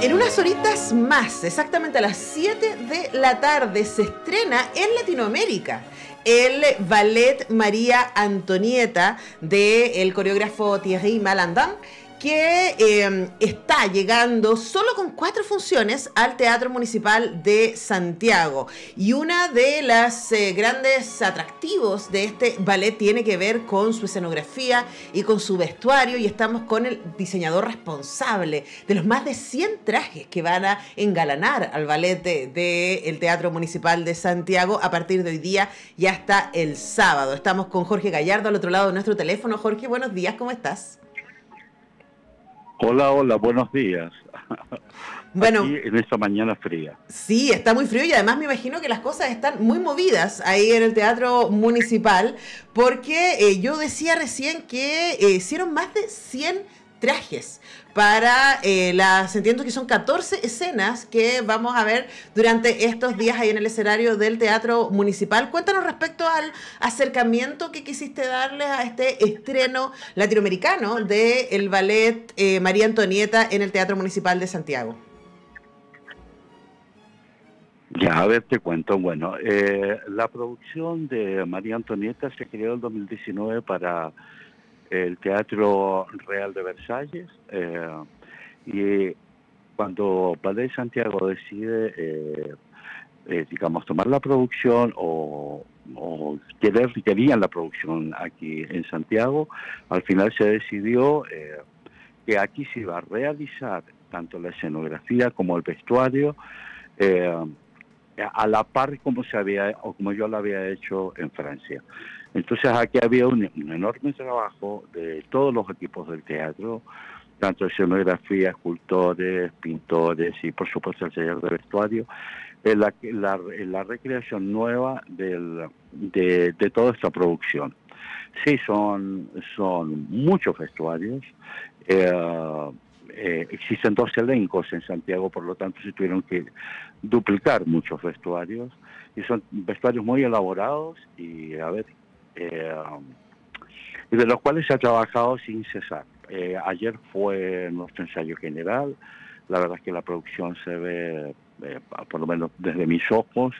En unas horitas más, exactamente a las 7 de la tarde, se estrena en Latinoamérica el ballet María Antonieta del coreógrafo Thierry Malandin, que está llegando solo con 4 funciones al Teatro Municipal de Santiago. Y una de las grandes atractivos de este ballet tiene que ver con su escenografía y con su vestuario, y estamos con el diseñador responsable de los más de 100 trajes que van a engalanar al ballet del Teatro Municipal de Santiago a partir de hoy día y hasta el sábado. Estamos con Jorge Gallardo al otro lado de nuestro teléfono. Jorge, buenos días, ¿cómo estás? Hola, hola, buenos días. Bueno, Aquí en esta mañana fría. sí, está muy frío y además me imagino que las cosas están muy movidas ahí en el Teatro Municipal, porque yo decía recién que hicieron más de 100 trajes para entiendo que son 14 escenas que vamos a ver durante estos días ahí en el escenario del Teatro Municipal. Cuéntanos respecto al acercamiento que quisiste darles a este estreno latinoamericano del ballet María Antonieta en el Teatro Municipal de Santiago. Ya, a ver, te cuento. Bueno, la producción de María Antonieta se creó en 2019 para el Teatro Real de Versalles. Y cuando Ballet Santiago decide, digamos, tomar la producción o querían la producción aquí en Santiago, al final se decidió que aquí se iba a realizar tanto la escenografía como el vestuario, eh, a la par como se había o como yo lo había hecho en Francia. Entonces aquí había un enorme trabajo de todos los equipos del teatro, tanto escenografía, escultores, pintores y por supuesto el taller de vestuario, en la recreación nueva de toda esta producción. Sí, son muchos vestuarios. Existen 2 elencos en Santiago, por lo tanto se tuvieron que duplicar muchos vestuarios, y son vestuarios muy elaborados y y de los cuales se ha trabajado sin cesar. Ayer fue nuestro ensayo general. La verdad es que la producción se ve, por lo menos desde mis ojos,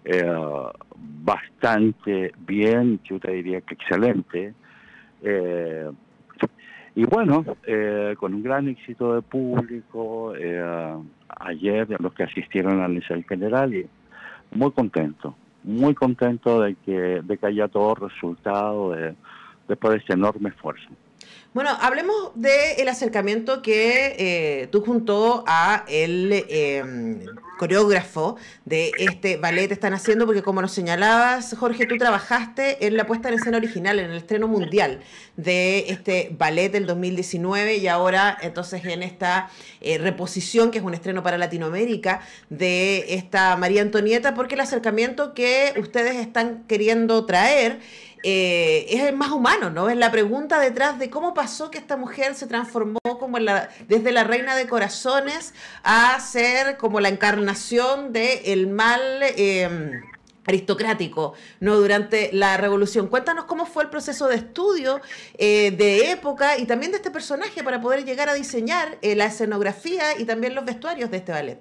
bastante bien, yo te diría que excelente. Eh, y bueno, con un gran éxito de público, ayer los que asistieron al ensayo general, y muy contento de que haya todo resultado después de este enorme esfuerzo. Bueno, hablemos del acercamiento que tú junto a el coreógrafo de este ballet están haciendo, porque como nos señalabas, Jorge, tú trabajaste en la puesta en escena original, en el estreno mundial de este ballet del 2019, y ahora entonces en esta reposición, que es un estreno para Latinoamérica, de esta María Antonieta, porque el acercamiento que ustedes están queriendo traer es el más humano, ¿no? Es la pregunta detrás de cómo pasó que esta mujer se transformó como desde la reina de corazones a ser como la encarnación del mal aristocrático, ¿no? Durante la revolución. Cuéntanos cómo fue el proceso de estudio de época y también de este personaje para poder llegar a diseñar la escenografía y también los vestuarios de este ballet.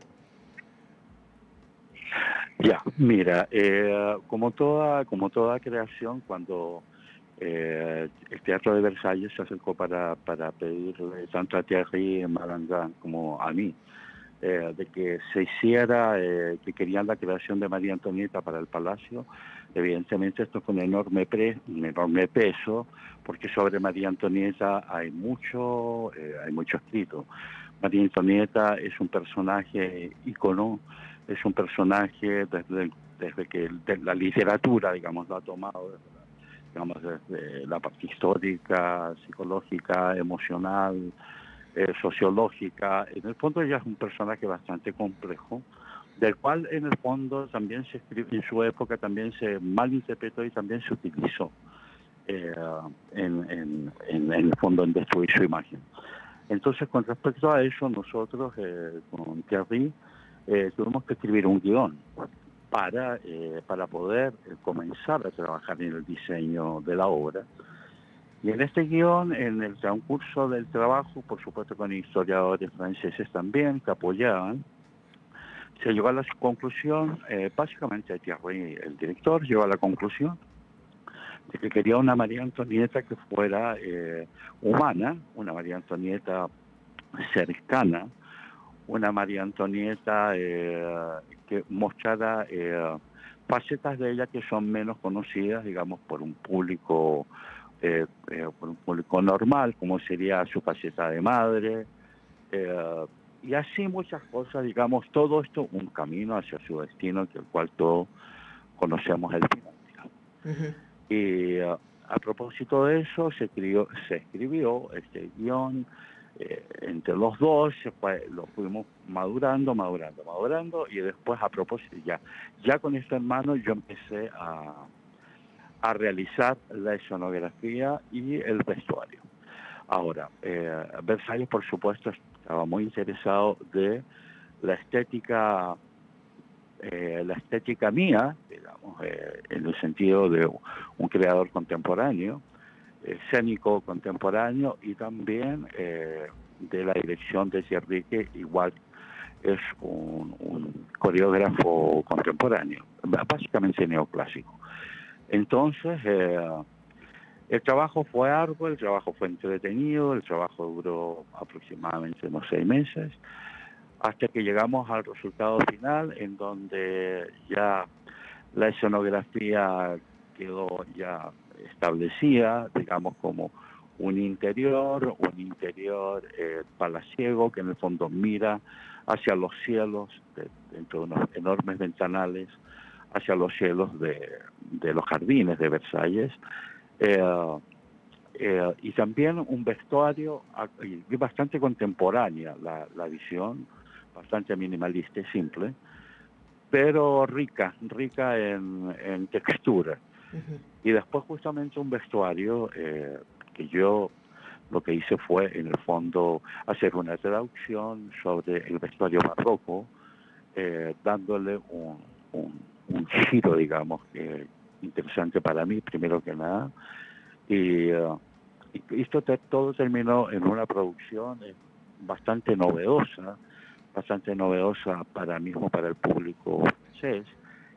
Ya, mira, como toda creación, cuando el Teatro de Versalles se acercó para pedirle tanto a Thierry Malandin como a mí, de que se hiciera, que querían la creación de María Antonieta para el Palacio, evidentemente esto fue un enorme peso, porque sobre María Antonieta hay mucho escrito. María Antonieta es un personaje ícono, es un personaje desde que la literatura, digamos, lo ha tomado, digamos, desde la parte histórica, psicológica, emocional, sociológica. En el fondo ella es un personaje bastante complejo, del cual en el fondo también se escribió, en su época también se malinterpretó y también se utilizó en el fondo en destruir su imagen. Entonces, con respecto a eso, nosotros con Thierry tuvimos que escribir un guión para poder comenzar a trabajar en el diseño de la obra. Y en este guión, en el transcurso del trabajo, por supuesto con historiadores franceses también que apoyaban, se llegó a la conclusión, básicamente Thierry, el director, llegó a la conclusión de que quería una María Antonieta que fuera humana, una María Antonieta cercana, una María Antonieta que mostrara facetas de ella que son menos conocidas, digamos, por un público normal, como sería su faceta de madre, y así muchas cosas, digamos, todo esto un camino hacia su destino, que el cual todos conocemos el final, digamos. Y a propósito de eso, se escribió este guión entre los dos, lo fuimos madurando, y después a propósito, ya con esto en mano, yo empecé a realizar la escenografía y el vestuario. Ahora, Versalles, por supuesto, estaba muy interesado de la estética mía, digamos, en el sentido de un creador contemporáneo, escénico contemporáneo, y también de la dirección de Thierry, que igual es un coreógrafo contemporáneo, básicamente neoclásico. Entonces, el trabajo fue arduo, el trabajo fue entretenido, el trabajo duró aproximadamente unos 6 meses, hasta que llegamos al resultado final, en donde ya la escenografía quedó ya establecida, digamos, como un interior palaciego, que en el fondo mira hacia los cielos, dentro de unos enormes ventanales, hacia los cielos de los jardines de Versalles, y también un vestuario bastante contemporánea, la visión, bastante minimalista y simple, pero rica en textura. Y después justamente un vestuario que yo lo que hice fue, en el fondo, hacer una traducción sobre el vestuario barroco, dándole un giro, digamos, interesante para mí, primero que nada. Y esto todo terminó en una producción bastante novedosa para el público francés,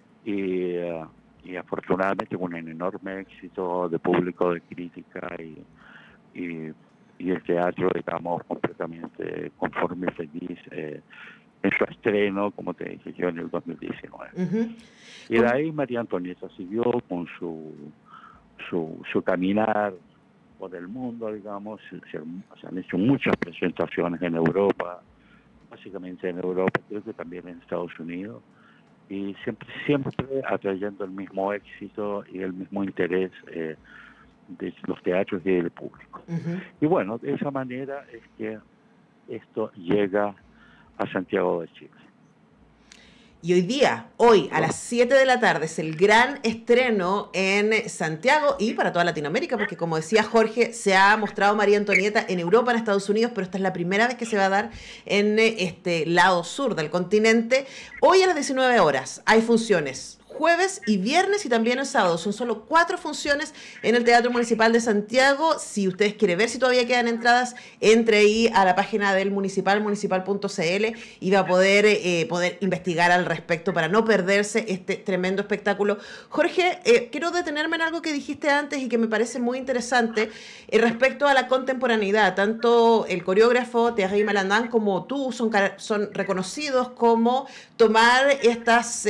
y afortunadamente con un enorme éxito de público, de crítica, y el teatro, digamos, completamente conforme y feliz en su estreno, como te dije yo, en el 2019. Y de ahí María Antonieta siguió con su caminar por el mundo, digamos. Se han hecho muchas presentaciones en Europa, básicamente en Europa, creo que también en Estados Unidos, y siempre atrayendo el mismo éxito y el mismo interés de los teatros y del público. Y bueno, de esa manera es que esto llega a Santiago de Chile. Y hoy a las 7 de la tarde es el gran estreno en Santiago y para toda Latinoamérica, porque como decía Jorge, se ha mostrado María Antonieta en Europa, en Estados Unidos, pero esta es la primera vez que se va a dar en este lado sur del continente. Hoy a las 19 horas hay funciones jueves y viernes y también el sábado. Son solo 4 funciones en el Teatro Municipal de Santiago. Si ustedes quieren ver si todavía quedan entradas, entre ahí a la página del municipal, municipal.cl, y va a poder investigar al respecto para no perderse este tremendo espectáculo. Jorge, quiero detenerme en algo que dijiste antes y que me parece muy interesante respecto a la contemporaneidad. Tanto el coreógrafo Thierry Malandin como tú son reconocidos como tomar estas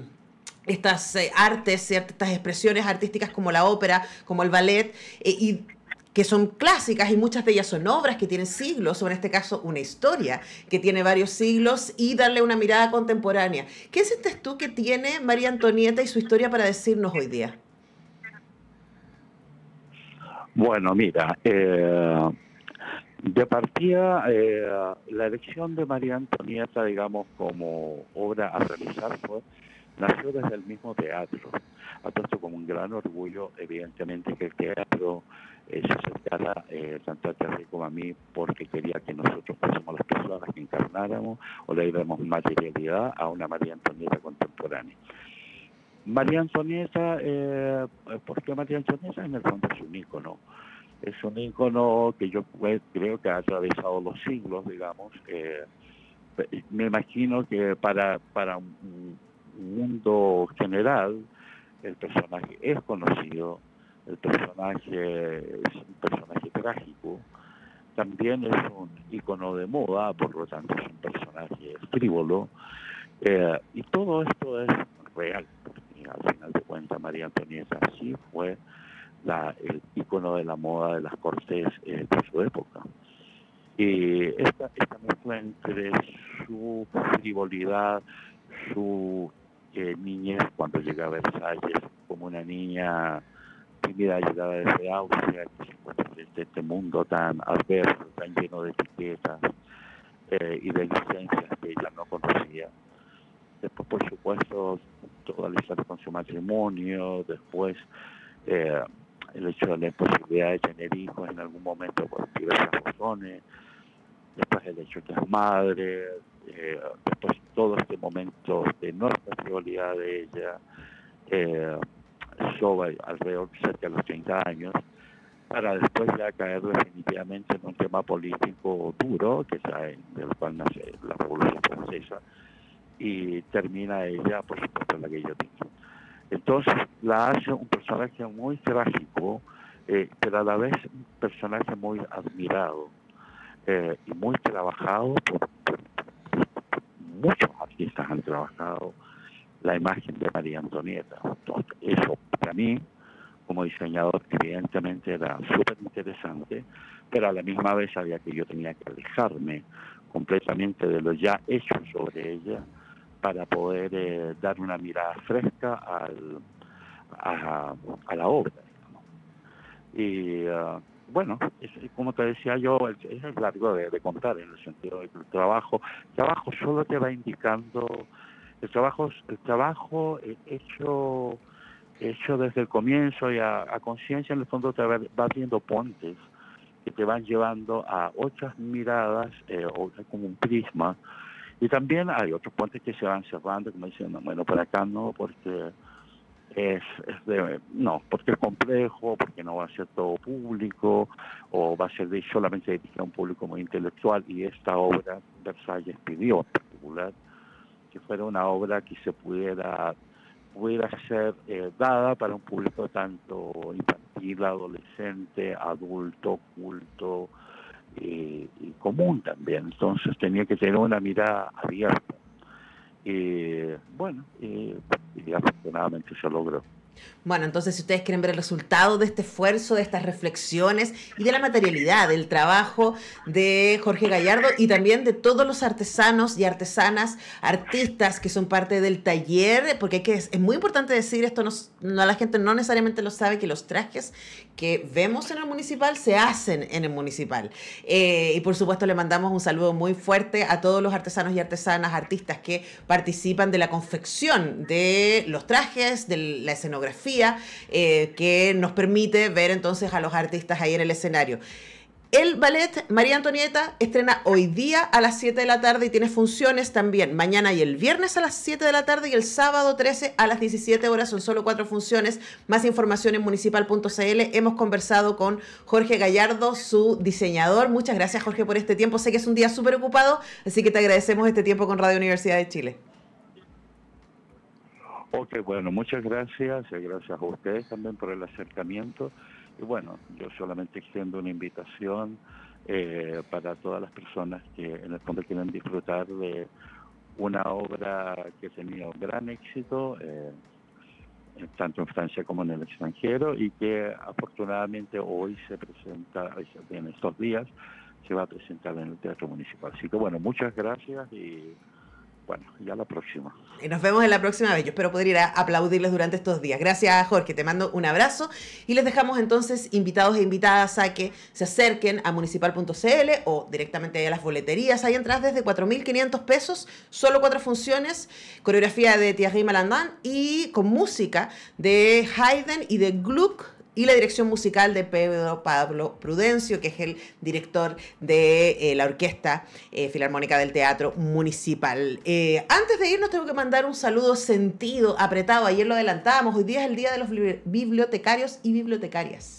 artes, estas expresiones artísticas como la ópera, como el ballet, y que son clásicas, y muchas de ellas son obras que tienen siglos, o en este caso una historia que tiene varios siglos, y darle una mirada contemporánea. ¿Qué sientes tú que tiene María Antonieta y su historia para decirnos hoy día? Bueno, mira, de partida, la elección de María Antonieta, digamos, como obra a realizar nació desde el mismo teatro. Entonces, como un gran orgullo, evidentemente, que el teatro se acercara tanto a Thierry como a mí, porque quería que nosotros fuésemos las personas que encarnáramos o le diéramos materialidad a una María Antonieta contemporánea. María Antonieta, ¿por qué María Antonieta? En el fondo es un ícono. Es un ícono que yo creo que ha atravesado los siglos, digamos. Me imagino que para un mundo general el personaje es conocido, el personaje es un personaje trágico, también es un ícono de moda, por lo tanto es un personaje frívolo, y todo esto es real, porque al final de cuentas María Antonieta sí fue el ícono de la moda de las cortes de su época. Y esta mezcla entre su frivolidad, su niñez cuando llega a Versalles como una niña tímida llegada desde Austria, que se encuentra frente a este mundo tan adverso, tan lleno de etiquetas y de licencias que ella no conocía. Después, por supuesto, toda la historia con su matrimonio, después el hecho de la imposibilidad de tener hijos en algún momento por diversas razones, después el hecho que es madre, después todo este momento de enorme frivolidad de ella, sobre alrededor cerca de los 30 años, para después ya caer definitivamente en un tema político duro, que es del cual nace la Revolución Francesa, y termina ella, por supuesto, en la guillotina. Entonces la hace un personaje muy trágico, pero a la vez un personaje muy admirado y muy trabajado por muchos artistas han trabajado la imagen de María Antonieta. Entonces, eso para mí, como diseñador, evidentemente era súper interesante, pero a la misma vez sabía que yo tenía que alejarme completamente de lo ya hecho sobre ella para poder dar una mirada fresca a la obra, digamos. Y bueno, como te decía yo, es largo de contar en el sentido de que el trabajo solo te va indicando, el trabajo hecho desde el comienzo y a conciencia, en el fondo te va abriendo puentes que te van llevando a otras miradas, como un prisma. Y también hay otros puentes que se van cerrando, como diciendo, bueno, por acá no, porque porque es complejo, porque no va a ser todo público, o va a ser solamente dirigida a un público muy intelectual, y esta obra Versalles pidió en particular que fuera una obra que se pudiera ser dada para un público tanto infantil, adolescente, adulto, culto y común también. Entonces tenía que tener una mirada abierta. Y bueno, y afortunadamente se logró. Bueno, entonces si ustedes quieren ver el resultado de este esfuerzo, de estas reflexiones y de la materialidad, del trabajo de Jorge Gallardo y también de todos los artesanos y artesanas, artistas que son parte del taller, porque es muy importante decir esto, la gente no necesariamente lo sabe, que los trajes que vemos en el municipal se hacen en el municipal. Y por supuesto le mandamos un saludo muy fuerte a todos los artesanos y artesanas, artistas que participan de la confección de los trajes, de la escenografía, que nos permite ver entonces a los artistas ahí en el escenario. El ballet María Antonieta estrena hoy día a las 7 de la tarde y tiene funciones también mañana y el viernes a las 7 de la tarde y el sábado 13 a las 17 horas. Son solo 4 funciones. Más información en municipal.cl. Hemos conversado con Jorge Gallardo, su diseñador. Muchas gracias, Jorge, por este tiempo. Sé que es un día súper ocupado, así que te agradecemos este tiempo con Radio Universidad de Chile. Ok, bueno, muchas gracias y gracias a ustedes también por el acercamiento. Y bueno, yo solamente extiendo una invitación para todas las personas que en el fondo quieren disfrutar de una obra que ha tenido gran éxito, tanto en Francia como en el extranjero, y que afortunadamente hoy se presenta, en estos días, se va a presentar en el Teatro Municipal. Así que bueno, muchas gracias y bueno, ya la próxima. Y nos vemos en la próxima vez. Yo espero poder ir a aplaudirles durante estos días. Gracias, Jorge. Te mando un abrazo y les dejamos entonces invitados e invitadas a que se acerquen a municipal.cl o directamente a las boleterías. Hay entradas desde 4.500 pesos, solo 4 funciones, coreografía de Thierry Malandin y con música de Haydn y de Gluck, y la dirección musical de Pedro Pablo Prudencio, que es el director de la Orquesta Filarmónica del Teatro Municipal. Antes de irnos tengo que mandar un saludo sentido, apretado. Ayer lo adelantábamos, hoy día es el Día de los Bibliotecarios y Bibliotecarias.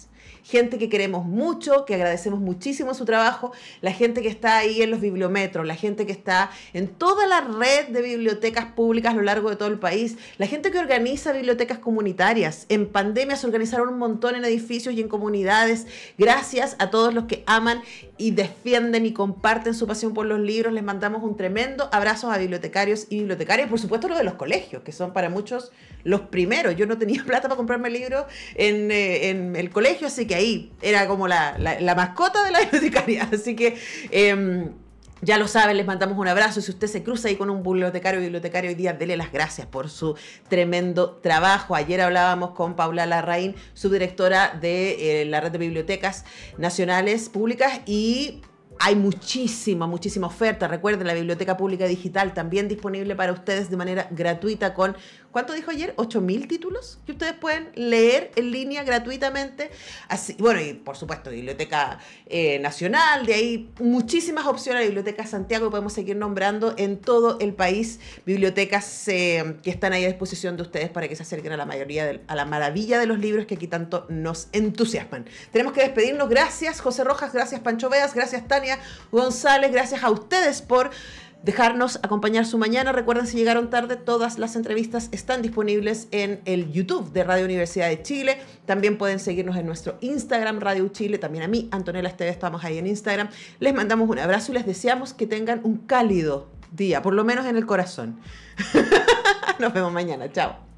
gente que queremos mucho, que agradecemos muchísimo su trabajo, la gente que está ahí en los bibliometros, la gente que está en toda la red de bibliotecas públicas a lo largo de todo el país, la gente que organiza bibliotecas comunitarias. En pandemia se organizaron un montón en edificios y en comunidades. Gracias a todos los que aman y defienden y comparten su pasión por los libros. Les mandamos un tremendo abrazo a bibliotecarios y bibliotecarias, por supuesto los de los colegios, que son para muchos los primeros. Yo no tenía plata para comprarme libros en el colegio, así que ahí era como la mascota de la bibliotecaria. Así que ya lo saben, les mandamos un abrazo. Si usted se cruza ahí con un bibliotecario o bibliotecario hoy día, dele las gracias por su tremendo trabajo. Ayer hablábamos con Paula Larraín, subdirectora de la Red de Bibliotecas Nacionales Públicas, y hay muchísima oferta. Recuerden, la Biblioteca Pública Digital también disponible para ustedes de manera gratuita con, ¿cuánto dijo ayer? 8.000 títulos que ustedes pueden leer en línea gratuitamente. Así, bueno, y por supuesto, Biblioteca Nacional, de ahí muchísimas opciones. La Biblioteca Santiago, podemos seguir nombrando en todo el país bibliotecas que están ahí a disposición de ustedes para que se acerquen a la maravilla de los libros que aquí tanto nos entusiasman. Tenemos que despedirnos. Gracias, José Rojas, gracias, Pancho Veas, gracias, Tania González, gracias a ustedes por dejarnos acompañar su mañana. Recuerden, si llegaron tarde, todas las entrevistas están disponibles en el YouTube de Radio Universidad de Chile. También pueden seguirnos en nuestro Instagram, Radio Chile. También a mí, Antonella Esteves, estamos ahí en Instagram. Les mandamos un abrazo y les deseamos que tengan un cálido día, por lo menos en el corazón. Nos vemos mañana. Chao.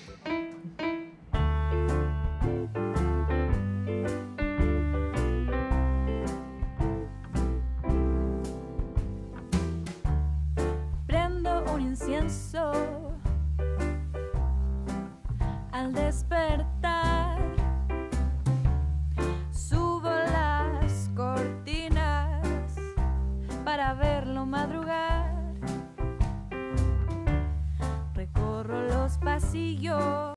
Incienso al despertar, subo las cortinas para verlo madrugar, recorro los pasillos.